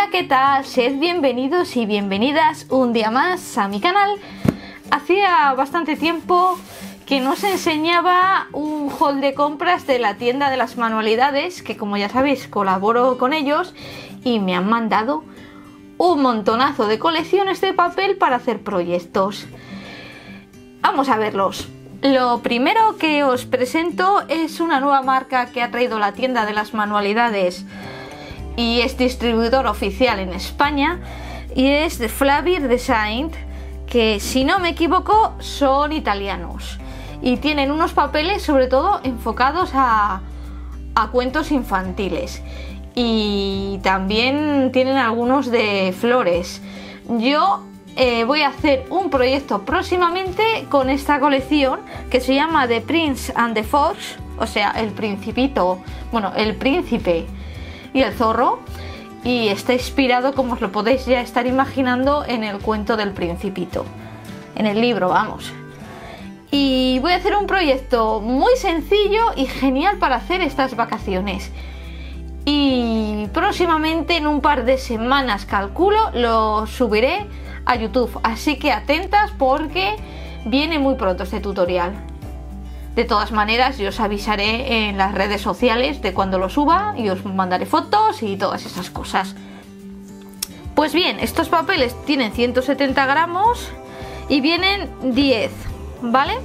Hola, ¿qué tal? Sed bienvenidos y bienvenidas un día más a mi canal. Hacía bastante tiempo que no os enseñaba un haul de compras de la tienda de las manualidades, que como ya sabéis colaboro con ellos y me han mandado un montonazo de colecciones de papel para hacer proyectos. Vamos a verlos. Lo primero que os presento es una nueva marca que ha traído la tienda de las manualidades y es distribuidor oficial en España, y es de Flavir Design, que si no me equivoco son italianos y tienen unos papeles sobre todo enfocados a cuentos infantiles, y también tienen algunos de flores. Yo voy a hacer un proyecto próximamente con esta colección que se llama The Prince and the Fox, o sea, el principito, bueno, el príncipe y el zorro, y está inspirado, como os lo podéis ya estar imaginando, en el cuento del principito, en el libro, vamos. Y voy a hacer un proyecto muy sencillo y genial para hacer estas vacaciones, y próximamente, en un par de semanas calculo, lo subiré a YouTube, así que atentas porque viene muy pronto este tutorial. De todas maneras, yo os avisaré en las redes sociales de cuando lo suba y os mandaré fotos y todas esas cosas. Pues bien, estos papeles tienen 170 gramos y vienen 10, ¿vale?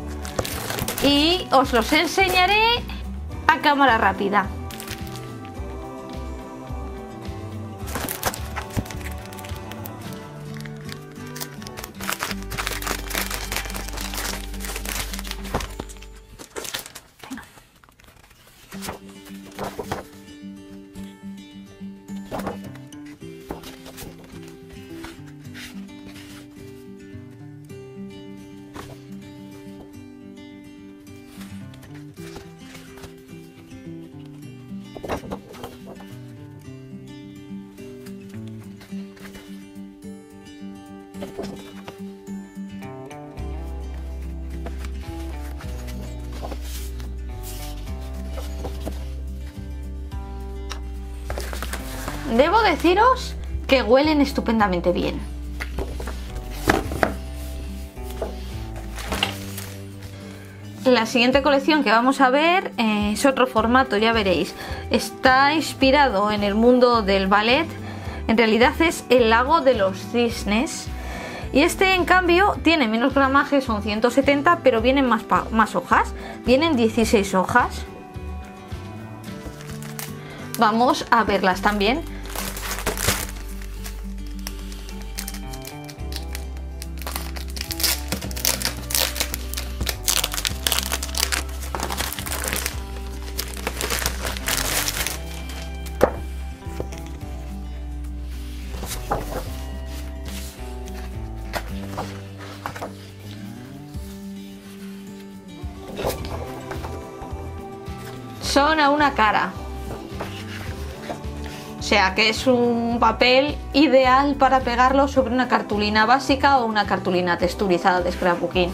Y os los enseñaré a cámara rápida. Debo deciros que huelen estupendamente bien. La siguiente colección que vamos a ver es otro formato, ya veréis. Está inspirado en el mundo del ballet. En realidad es el lago de los cisnes. Y este, en cambio, tiene menos gramaje, son 170, pero vienen más hojas. Vienen 16 hojas. Vamos a verlas también. Son a una cara, o sea que es un papel ideal para pegarlo sobre una cartulina básica o una cartulina texturizada de scrapbooking.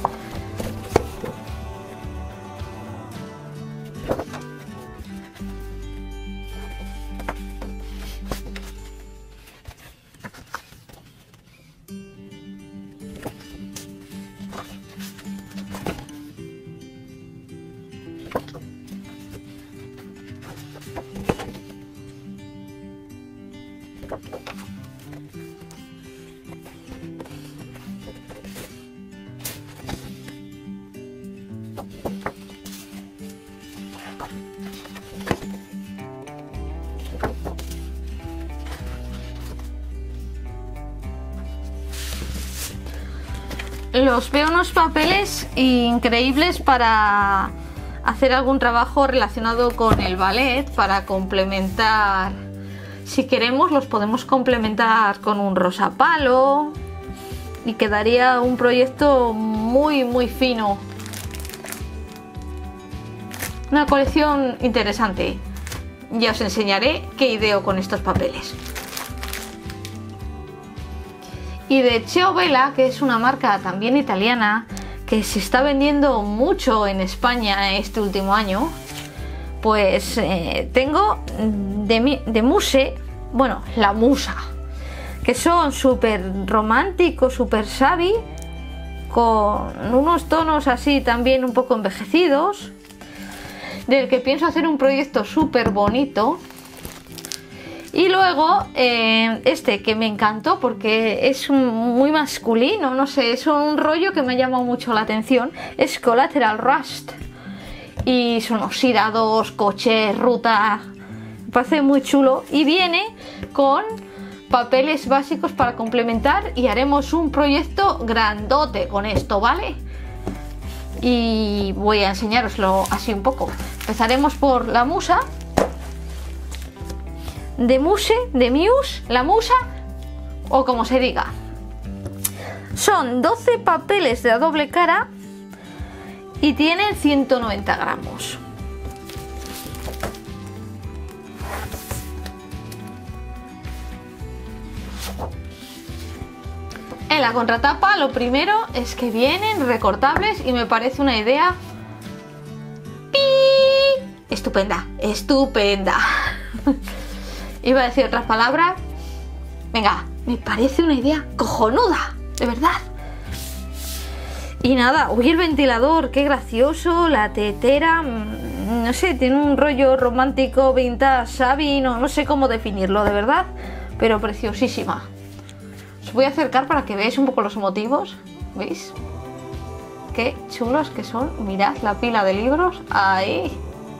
Los veo unos papeles increíbles para hacer algún trabajo relacionado con el ballet, para complementar. Si queremos, los podemos complementar con un rosa palo y quedaría un proyecto muy fino. Una colección interesante. Ya os enseñaré qué ideo con estos papeles. Y de Cheo Vela, que es una marca también italiana que se está vendiendo mucho en España este último año, pues tengo de Muse bueno, la musa, que son súper románticos, súper savvy, con unos tonos así también un poco envejecidos, del que pienso hacer un proyecto súper bonito. Y luego este que me encantó porque es muy masculino, no sé, es un rollo que me ha llamado mucho la atención, es Collateral Rust. Y son oxidados, coches, ruta, me parece muy chulo y viene con papeles básicos para complementar y haremos un proyecto grandote con esto, ¿vale? Y voy a enseñaroslo así un poco. Empezaremos por la musa. De Muse, la musa, o como se diga. Son 12 papeles de a doble cara y tienen 190 gramos. En la contratapa lo primero es que vienen recortables y me parece una idea estupenda, estupenda. Iba a decir otras palabras. Venga, me parece una idea cojonuda, de verdad. Y nada, uy, el ventilador, qué gracioso, la tetera, no sé, tiene un rollo romántico, vintage, savvy, no sé cómo definirlo, de verdad, pero preciosísima. Os voy a acercar para que veáis un poco los motivos, ¿veis? Qué chulos que son, mirad la pila de libros, ahí.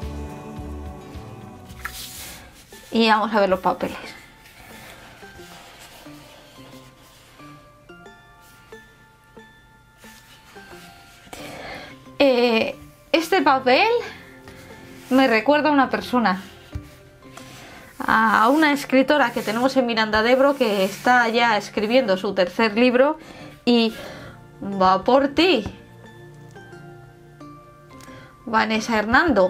Y vamos a ver los papeles. Este papel me recuerda a una persona, a una escritora que tenemos en Miranda de Ebro que está ya escribiendo su tercer libro y va por ti, Vanessa Hernando.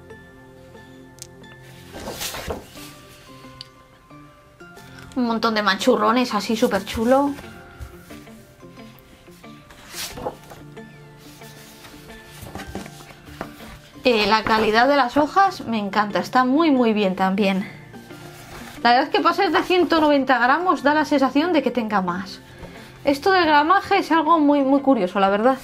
Un montón de manchurrones así súper chulo. La calidad de las hojas me encanta, está muy bien también. La verdad es que para ser de 190 gramos da la sensación de que tenga más. Esto del gramaje es algo muy curioso, la verdad.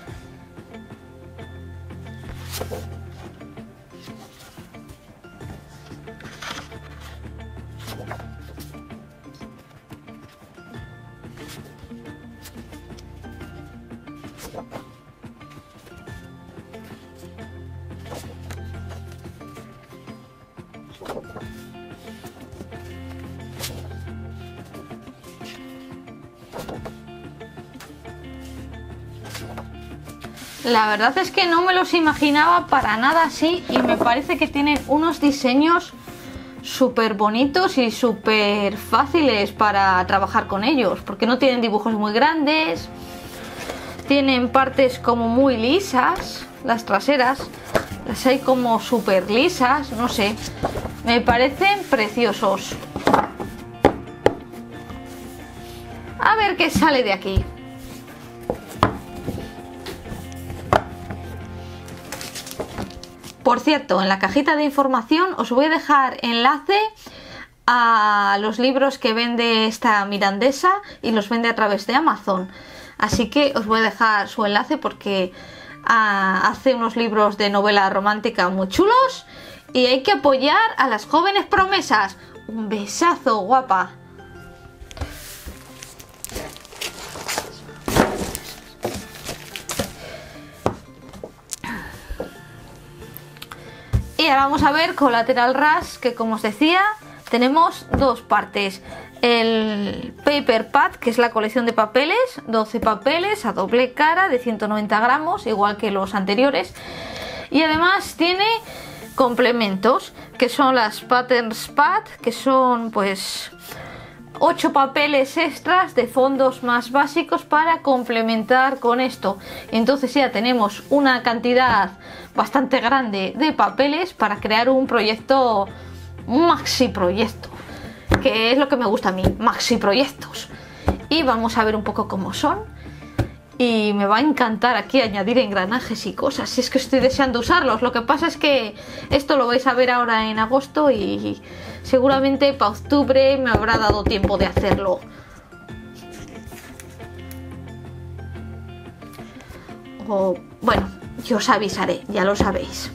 La verdad es que no me los imaginaba para nada así y me parece que tienen unos diseños súper bonitos y súper fáciles para trabajar con ellos, porque no tienen dibujos muy grandes, tienen partes como muy lisas, las traseras las hay como súper lisas, no sé, me parecen preciosos. A ver qué sale de aquí. Por cierto, en la cajita de información os voy a dejar enlace a los libros que vende esta mirandesa y los vende a través de Amazon. Así que os voy a dejar su enlace porque hace unos libros de novela romántica muy chulos y hay que apoyar a las jóvenes promesas. Un besazo, guapa. Y ahora vamos a ver Collateral Rust, que como os decía, tenemos dos partes. El Paper Pad, que es la colección de papeles, 12 papeles a doble cara de 190 gramos, igual que los anteriores. Y además tiene complementos, que son las Patterns Pad, que son pues 8 papeles extras de fondos más básicos para complementar con esto. Entonces ya tenemos una cantidad bastante grande de papeles para crear un proyecto, un maxi proyecto, que es lo que me gusta a mí, maxi proyectos. Y vamos a ver un poco cómo son. y me va a encantar aquí añadir engranajes y cosas, si es que estoy deseando usarlos. Lo que pasa es que esto lo vais a ver ahora en agosto y seguramente para octubre me habrá dado tiempo de hacerlo. O bueno, yo os avisaré, ya lo sabéis.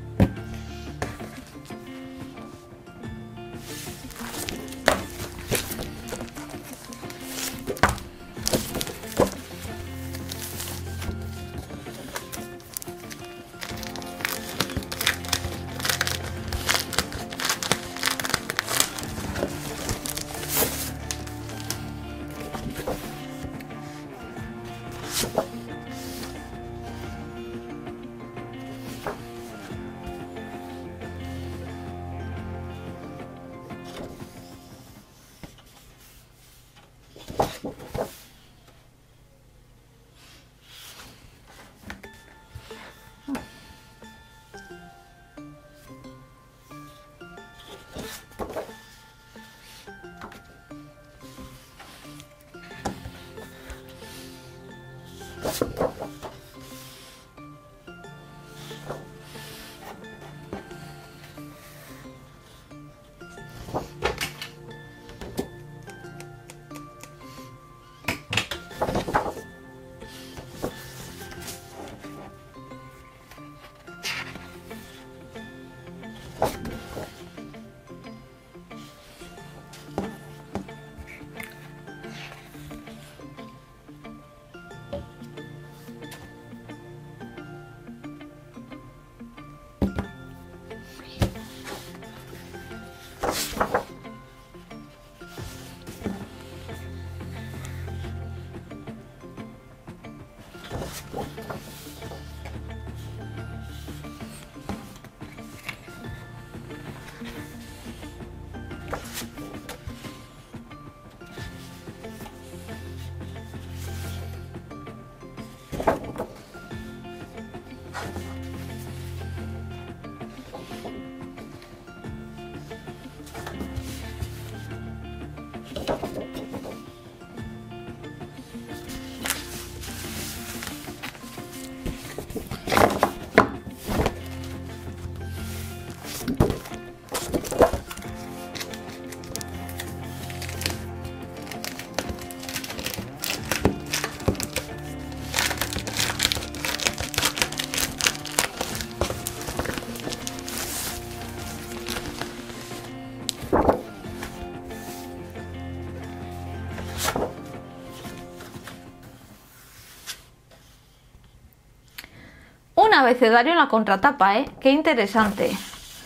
Un abecedario en la contratapa, ¿eh? Qué interesante.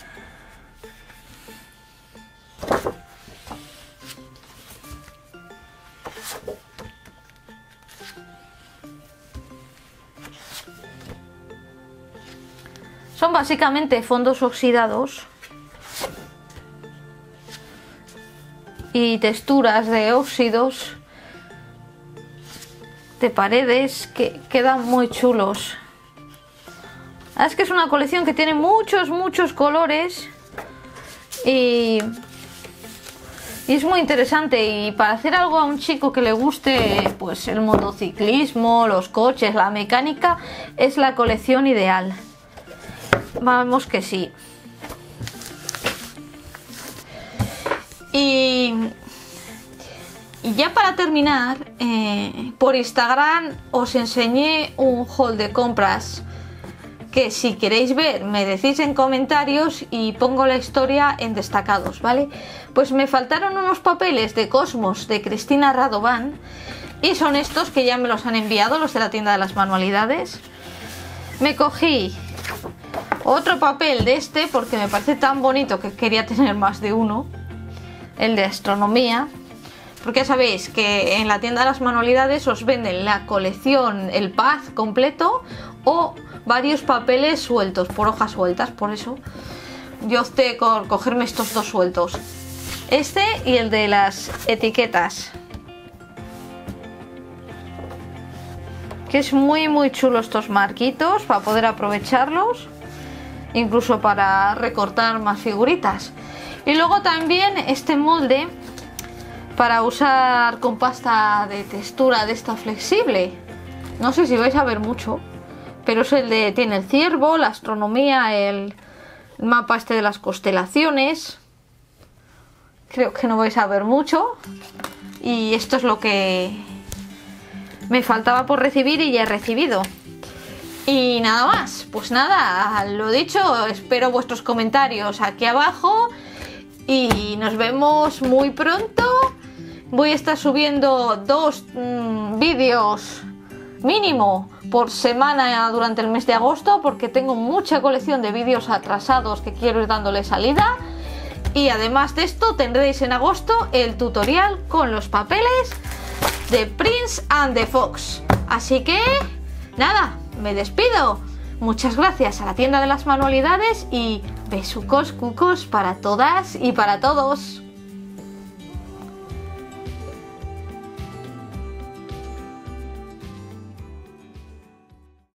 Son básicamente fondos oxidados y texturas de óxidos de paredes que quedan muy chulos. Es que es una colección que tiene muchos colores y es muy interesante, y para hacer algo a un chico que le guste pues el motociclismo, los coches, la mecánica, es la colección ideal. Vamos que sí. Y ya para terminar, por Instagram os enseñé un haul de compras que, si queréis ver, me decís en comentarios y pongo la historia en destacados, ¿vale? Pues me faltaron unos papeles de Cosmos de Cristina Radovan, y son estos que ya me los han enviado los de la tienda de las manualidades. Me cogí otro papel de este porque me parece tan bonito que quería tener más de uno, el de astronomía, porque ya sabéis que en la tienda de las manualidades os venden la colección, el pack completo o varios papeles sueltos, por hojas sueltas. Por eso yo opté por cogerme estos dos sueltos, este y el de las etiquetas, que es muy chulo estos marquitos para poder aprovecharlos, incluso para recortar más figuritas. Y luego también este molde para usar con pasta de textura de esta flexible, No sé si vais a ver mucho, pero es el de... Tiene el ciervo, la astronomía, el mapa este de las constelaciones. Creo que no vais a ver mucho. Y esto es lo que me faltaba por recibir y ya he recibido. Y nada más, pues nada, lo dicho, espero vuestros comentarios aquí abajo y nos vemos muy pronto. Voy a estar subiendo 2 vídeos mínimo por semana durante el mes de agosto, porque tengo mucha colección de vídeos atrasados que quiero ir dándole salida. Y además de esto tendréis en agosto el tutorial con los papeles de Prince and the Fox. Así que nada, me despido. Muchas gracias a la tienda de las manualidades y besucos cucos para todas y para todos.